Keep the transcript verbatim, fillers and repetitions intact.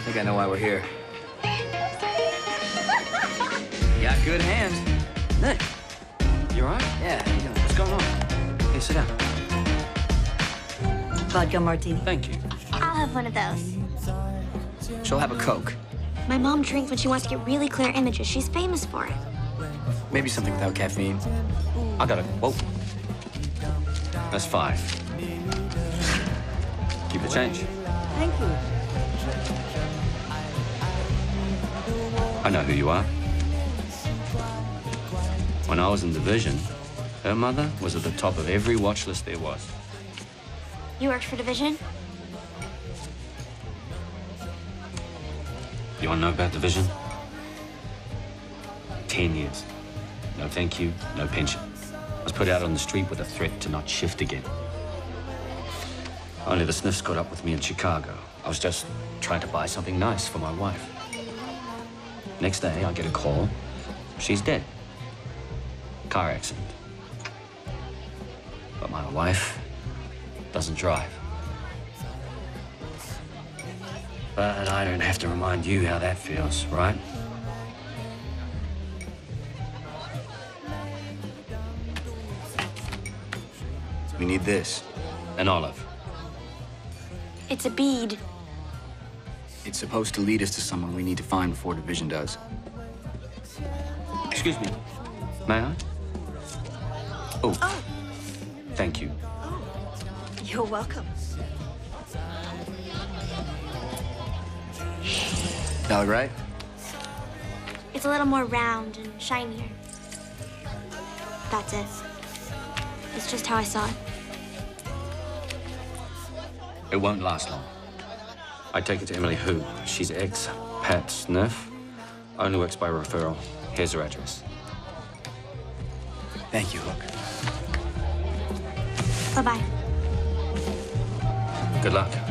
think I know why we're here. You got good hands. Nick, you all right? Yeah, how you doing? What's going on? Hey, sit down. Vodka martini. Thank you. I'll have one of those. She'll have a Coke. My mom drinks when she wants to get really clear images. She's famous for it. Maybe something without caffeine. I gotta. Whoa. That's five. Keep the change. Thank you. I know who you are. When I was in Division, her mother was at the top of every watch list there was. You worked for Division? You want to know about Division? Ten years. No thank you, no pension. I was put out on the street with a threat to not shift again. Only the sniffs caught up with me in Chicago. I was just trying to buy something nice for my wife. Next day, I get a call. She's dead. Car accident. But my wife doesn't drive. But I don't have to remind you how that feels, right? We need this. An olive. It's a bead. It's supposed to lead us to someone we need to find before Division does. Excuse me. May I? Oh. Oh. Thank you. You're welcome. Dog, right? It's a little more round and shinier. That's it. It's just how I saw it. It won't last long. I take it to Emily Hu. She's ex-Pat Sniff. Only works by referral. Here's her address. Thank you, Hook. Bye-bye. Good luck.